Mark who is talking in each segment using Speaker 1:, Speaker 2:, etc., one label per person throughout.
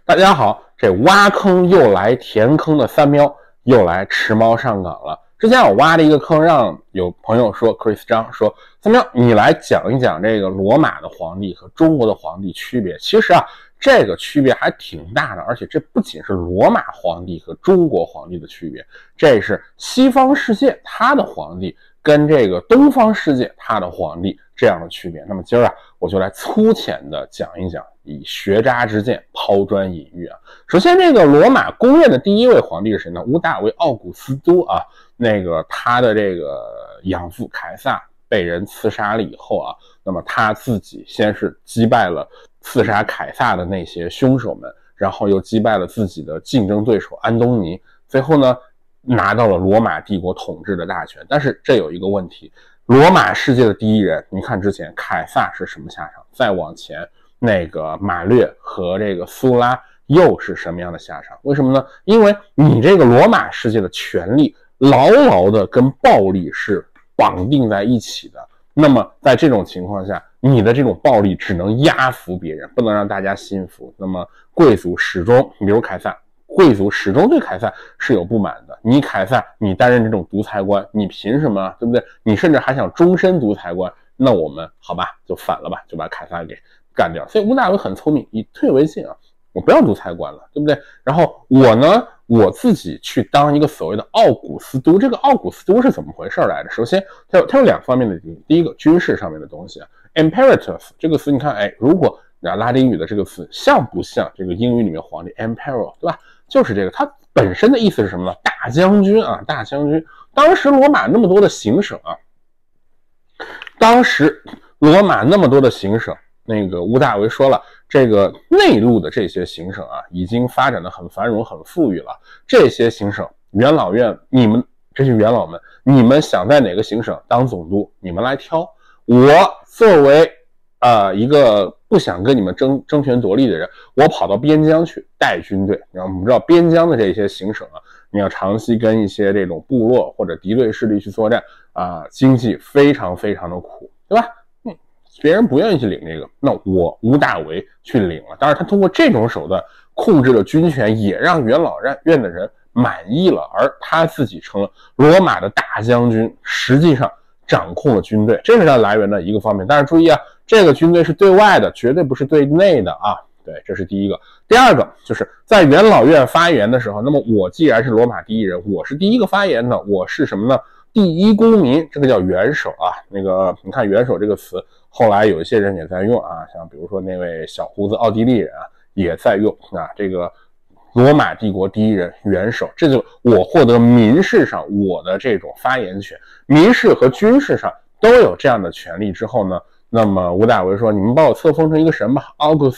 Speaker 1: 大家好，这挖坑又来填坑的三喵又来吃猫上岗了。之前我挖了一个坑，让有朋友说 Chris 张说三喵你来讲一讲这个罗马的皇帝和中国的皇帝区别。其实啊，这个区别还挺大的，而且这不仅是罗马皇帝和中国皇帝的区别，这是西方世界他的皇帝跟这个东方世界他的皇帝这样的区别。那么今儿啊，我就来粗浅的讲一讲，以学渣之见抛砖引玉啊。首先，这个罗马公认的第一位皇帝是谁呢？屋大维奥古斯都啊，他的这个养父凯撒被人刺杀了以后啊，那么他自己先是击败了刺杀凯撒的那些凶手们，然后又击败了自己的竞争对手安东尼，最后呢拿到了罗马帝国统治的大权。但是这有一个问题，罗马世界的第一人，你看之前凯撒是什么下场，再往前马略和这个苏拉又是什么样的下场？为什么呢？因为你这个罗马世界的权力牢牢的跟暴力是绑定在一起的，那么在这种情况下，你的这种暴力只能压服别人，不能让大家心服。那么贵族始终，比如凯撒，贵族始终对凯撒是有不满的。你凯撒，你担任这种独裁官，你凭什么，对不对？你甚至还想终身独裁官，那我们好吧，就反了吧，就把凯撒给干掉。所以屋大维很聪明，以退为进啊，我不要独裁官了，对不对？然后我呢，我自己去当一个所谓的奥古斯都。这个奥古斯都是怎么回事来着？首先它有两方面的，第一个军事上面的东西啊 ，imperator 这个词你看，如果拉丁语的这个词像不像这个英语里面皇帝 emperor， 对吧？就是这个，它本身的意思是什么呢？大将军啊，大将军。当时罗马那么多的行省啊，屋大维说了，这个内陆的这些行省啊，已经发展的很繁荣很富裕了。这些行省元老院，这些元老们，你们想在哪个行省当总督，你们来挑。我作为一个不想跟你们争权夺利的人，我跑到边疆去带军队。然后我们知道边疆的这些行省啊，你要长期跟一些这种部落或者敌对势力去作战啊，经济非常非常的苦，对吧？别人不愿意去领这个，那我屋大维去领了。当然他通过这种手段控制了军权，也让元老院的人满意了，而他自己成了罗马的大将军，实际上掌控了军队，这是它来源的一个方面。但是注意啊，这个军队是对外的，绝对不是对内的啊。对，这是第一个。第二个就是在元老院发言的时候，那么我既然是罗马第一人，我是第一个发言的，我是什么呢？第一公民，这个叫元首啊。你看元首这个词，后来有一些人也在用啊，像比如说那位小胡子奥地利人啊，也在用啊。这个罗马帝国第一人元首，这就我获得民事上我的这种发言权，民事和军事上都有这样的权利之后呢，那么屋大维说，你们把我册封成一个神吧，奥古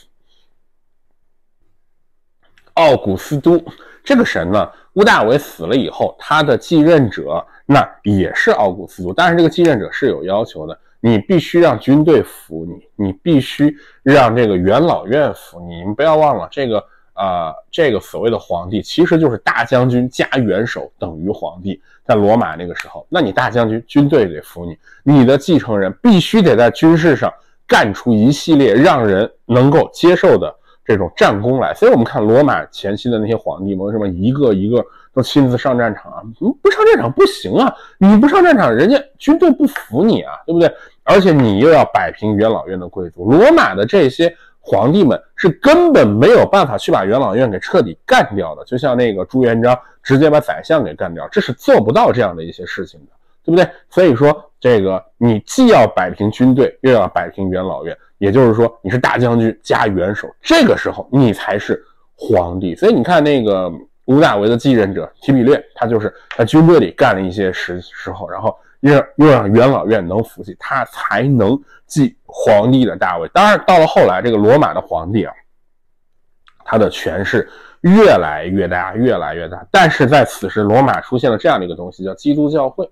Speaker 1: 斯都。这个神呢，屋大维死了以后，他的继任者那也是奥古斯都，但是这个继任者是有要求的，你必须让军队服你，你必须让这个元老院服你。你们不要忘了，这个所谓的皇帝其实就是大将军加元首等于皇帝，在罗马那个时候，那你大将军军队得服你，你的继承人必须得在军事上干出一系列让人能够接受的这种战功来。所以我们看罗马前期的那些皇帝们，为什么一个一个都亲自上战场啊？不上战场不行啊，你不上战场，人家军队不服你啊，对不对？而且你又要摆平元老院的贵族，罗马的这些皇帝们是根本没有办法去把元老院给彻底干掉的，就像那个朱元璋直接把宰相给干掉，这是做不到这样的一些事情的，对不对？所以说这个你既要摆平军队，又要摆平元老院，也就是说你是大将军加元首，这个时候你才是皇帝。所以你看那个屋大维的继任者提比略，他就是在军队里干了一些时候，然后又让元老院能服气，他才能继皇帝的大位。当然到了后来，这个罗马的皇帝啊，他的权势越来越大，越来越大。但是在此时，罗马出现了这样的一个东西，叫基督教会。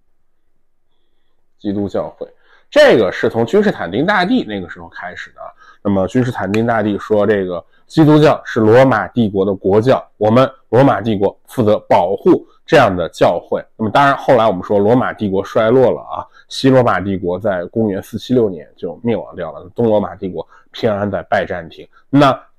Speaker 1: 基督教会这个是从君士坦丁大帝那个时候开始的。那么君士坦丁大帝说，这个基督教是罗马帝国的国教，我们罗马帝国负责保护这样的教会。那么当然后来我们说罗马帝国衰落了啊，西罗马帝国在公元476年就灭亡掉了，东罗马帝国偏安在拜占庭。那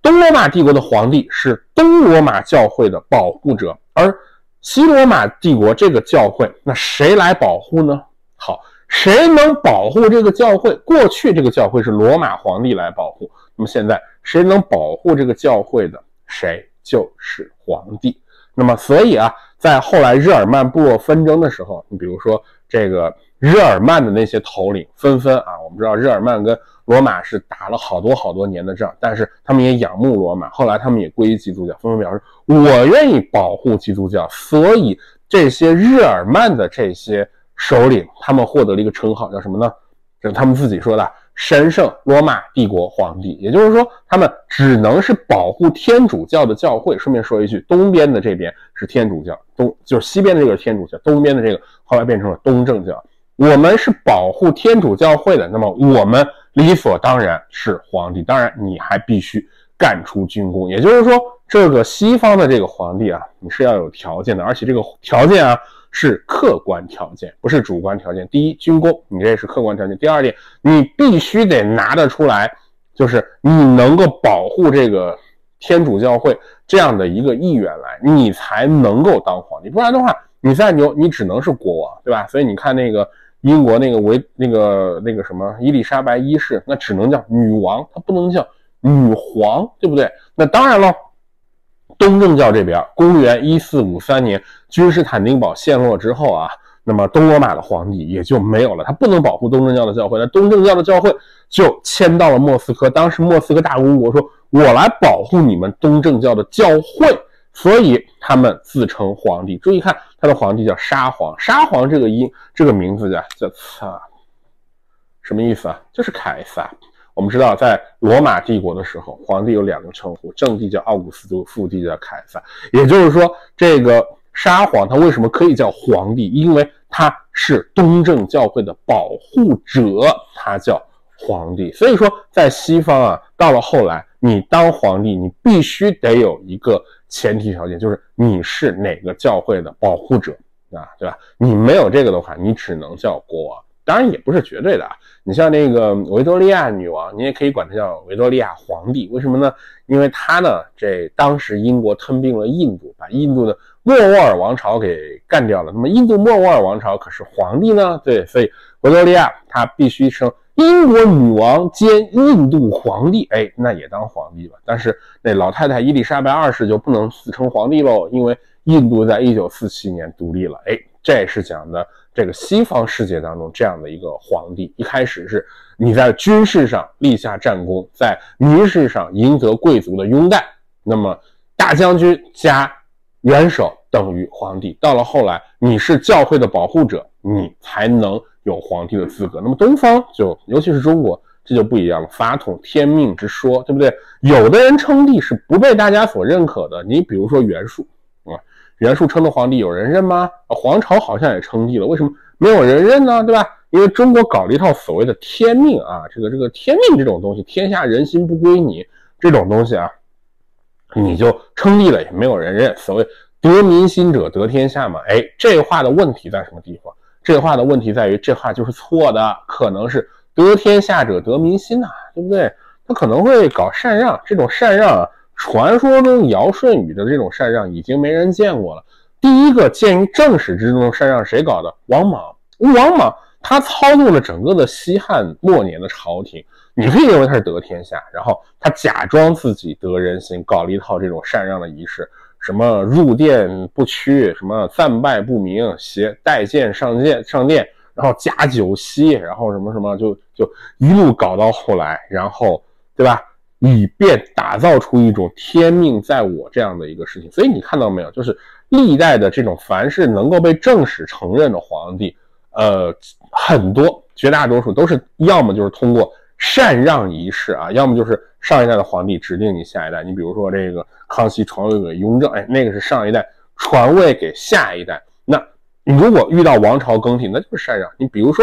Speaker 1: 东罗马帝国的皇帝是东罗马教会的保护者，而西罗马帝国这个教会，那谁来保护呢？好，谁能保护这个教会？过去这个教会是罗马皇帝来保护，那么现在谁能保护这个教会的？谁就是皇帝。那么所以啊，在后来日耳曼部落纷争的时候，你比如说这个日耳曼的那些头领纷纷啊，我们知道日耳曼跟罗马是打了好多年的仗，但是他们也仰慕罗马，后来他们也归于基督教，纷纷表示我愿意保护基督教。所以这些日耳曼的这些首领，他们获得了一个称号，叫什么呢？这是他们自己说的，神圣罗马帝国皇帝。也就是说，他们只能是保护天主教的教会。顺便说一句，东边的这边是天主教，就是西边的这个是天主教，东边的这个后来变成了东正教。我们是保护天主教会的，那么我们理所当然是皇帝，当然你还必须干出军功。也就是说，这个西方的这个皇帝啊，你是要有条件的，而且这个条件啊是客观条件，不是主观条件。第一，军功，你这是客观条件。第二点，你必须得拿得出来，就是你能够保护这个天主教会这样的一个意愿来，你才能够当皇帝。不然的话，你再牛，你只能是国王，对吧？所以你看那个英国那个什么伊丽莎白一世，那只能叫女王，她不能叫女皇，对不对？那当然了，东正教这边，公元1453年君士坦丁堡陷落之后啊，那么东罗马的皇帝也就没有了，他不能保护东正教的教会，那东正教的教会就迁到了莫斯科。当时莫斯科大公国说，我来保护你们东正教的教会，所以他们自称皇帝。注意看，他的皇帝叫沙皇，沙皇这个名字叫什么意思啊？就是凯撒。我们知道，在罗马帝国的时候，皇帝有两个称呼，正帝叫奥古斯都，副帝叫凯撒。也就是说，这个沙皇他为什么可以叫皇帝？因为他是东正教会的保护者，他叫皇帝。所以说，在西方啊，到了后来，你当皇帝，你必须得有一个前提条件，就是你是哪个教会的保护者啊，对吧？你没有这个的话，你只能叫国王。当然也不是绝对的啊，你像那个维多利亚女王，你也可以管她叫维多利亚皇帝。为什么呢？因为她呢，当时英国吞并了印度，把印度的莫卧儿王朝给干掉了。那么印度莫卧儿王朝可是皇帝呢，对，所以维多利亚她必须称英国女王兼印度皇帝，那也当皇帝吧。但是那老太太伊丽莎白二世就不能自称皇帝喽，因为印度在1947年独立了。这是讲的这个西方世界当中这样的一个皇帝，一开始是你在军事上立下战功，在民事上赢得贵族的拥戴，那么大将军加元首等于皇帝。到了后来，你是教会的保护者，你才能有皇帝的资格。那么东方尤其是中国，这就不一样了，法统天命之说，对不对？有的人称帝是不被大家所认可的，你比如说袁术袁术称的皇帝有人认吗？黄巢好像也称帝了，为什么没有人认呢？对吧？因为中国搞了一套所谓的天命啊，这个天命这种东西，天下人心不归你这种东西啊，你就称帝了也没有人认。所谓得民心者得天下嘛，这话的问题在什么地方？这话的问题在于这话就是错的，可能是得天下者得民心啊，对不对？他可能会搞禅让，这种禅让啊，传说中尧舜禹的这种禅让已经没人见过了。第一个鉴于正史之中的禅让谁搞的？王莽。王莽他操纵了整个的西汉末年的朝廷，你可以认为他是得天下，然后他假装自己得人心，搞了一套这种禅让的仪式，什么入殿不趋，什么暂拜不明，带剑上殿，然后加酒席，然后什么什么就一路搞到后来，然后对吧？以便打造出一种天命在我这样的一个事情。所以你看到没有，就是历代的这种凡是能够被正史承认的皇帝，很多绝大多数都是要么就是通过禅让仪式啊，要么就是上一代的皇帝指定你下一代。你比如说这个康熙传位给雍正，那个是上一代传位给下一代。那你如果遇到王朝更替，那就是禅让。你比如说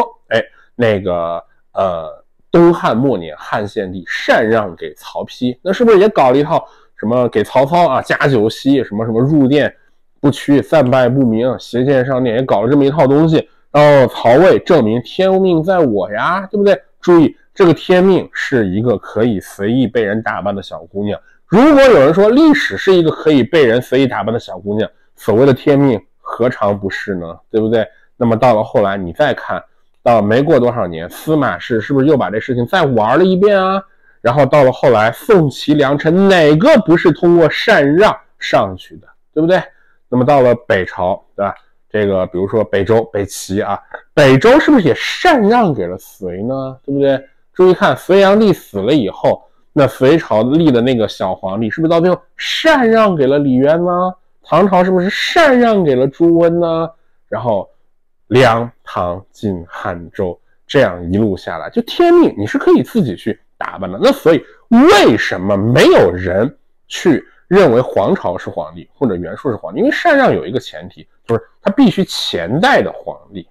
Speaker 1: 东汉末年汉献帝禅让给曹丕，那是不是也搞了一套什么给曹操啊加酒席，什么什么入殿不趋，暂拜不明，携剑上殿，也搞了这么一套东西，然后曹魏证明天命在我呀，对不对？ 注意，这个天命是一个可以随意被人打扮的小姑娘。如果有人说历史是一个可以被人随意打扮的小姑娘，所谓的天命何尝不是呢？对不对？那么到了后来，你再看到没过多少年，司马氏是不是又把这事情再玩了一遍啊？然后到了后来，宋齐梁陈哪个不是通过禅让上去的，对不对？那么到了北朝，对吧？这个比如说北周、北齐啊，北周是不是也禅让给了隋呢？对不对？注意看，隋炀帝死了以后，那隋朝立的那个小皇帝是不是到最后禅让给了李渊呢？唐朝是不是禅让给了朱温呢？然后梁、唐、晋、汉、周这样一路下来，就天命你是可以自己去打扮的。那所以为什么没有人去认为黄朝是皇帝或者袁术是皇帝？因为禅让有一个前提，就是他必须前代的皇帝。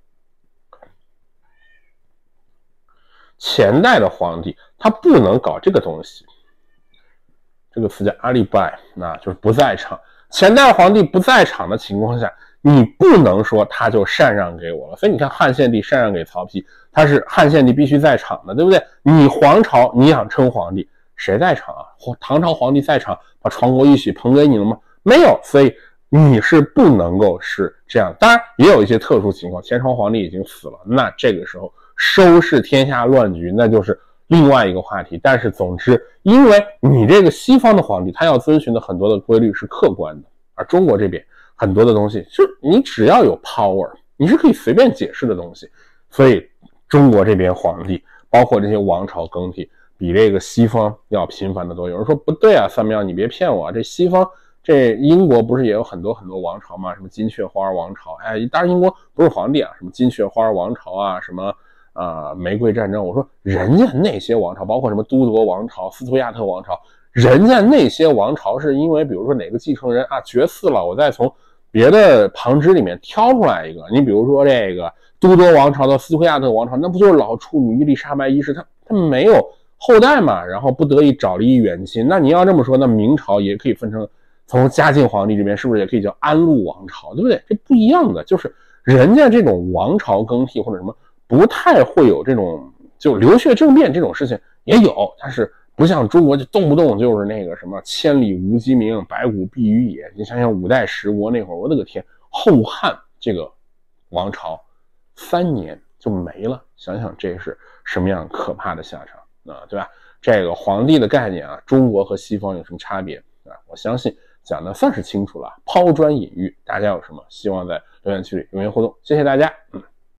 Speaker 1: 前代的皇帝他不能搞这个东西，这个词叫阿利拜，那就是不在场。前代皇帝不在场的情况下，你不能说他就禅让给我了。所以你看汉献帝禅让给曹丕，他是汉献帝必须在场的，对不对？你皇朝你想称皇帝，谁在场啊？唐朝皇帝在场把传国玉玺捧给你了吗？没有，所以你是不能够是这样。当然也有一些特殊情况，前朝皇帝已经死了，那这个时候收拾天下乱局那就是另外一个话题。但是总之，因为你这个西方的皇帝他要遵循的很多的规律是客观的，而中国这边很多的东西就你只要有 power 你是可以随便解释的东西。所以中国这边皇帝包括这些王朝更替比这个西方要频繁的多。有人说不对啊，三喵你别骗我啊，这西方这英国不是也有很多王朝吗？什么金雀花王朝，哎，当然英国不是皇帝啊，什么金雀花王朝啊，什么玫瑰战争。我说人家那些王朝，包括什么都铎王朝、斯图亚特王朝，人家那些王朝是因为比如说哪个继承人啊绝嗣了，我再从别的旁支里面挑出来一个。你比如说这个都铎王朝的斯图亚特王朝，那不就是老处女伊丽莎白一世，他没有后代嘛，然后不得已找了一远亲。那你要这么说，那明朝也可以分成，从嘉靖皇帝这边是不是也可以叫安禄王朝，对不对？这不一样的，就是人家这种王朝更替或者什么不太会有这种就流血政变这种事情也有，但是不像中国就动不动就是那个什么千里无鸡鸣，白骨蔽于野。你想想五代十国那会儿，我的个天，后汉这个王朝3年就没了，想想这是什么样可怕的下场啊，对吧？这个皇帝的概念啊，中国和西方有什么差别啊？我相信讲的算是清楚了，抛砖引玉。大家有什么希望在留言区里留言互动，谢谢大家。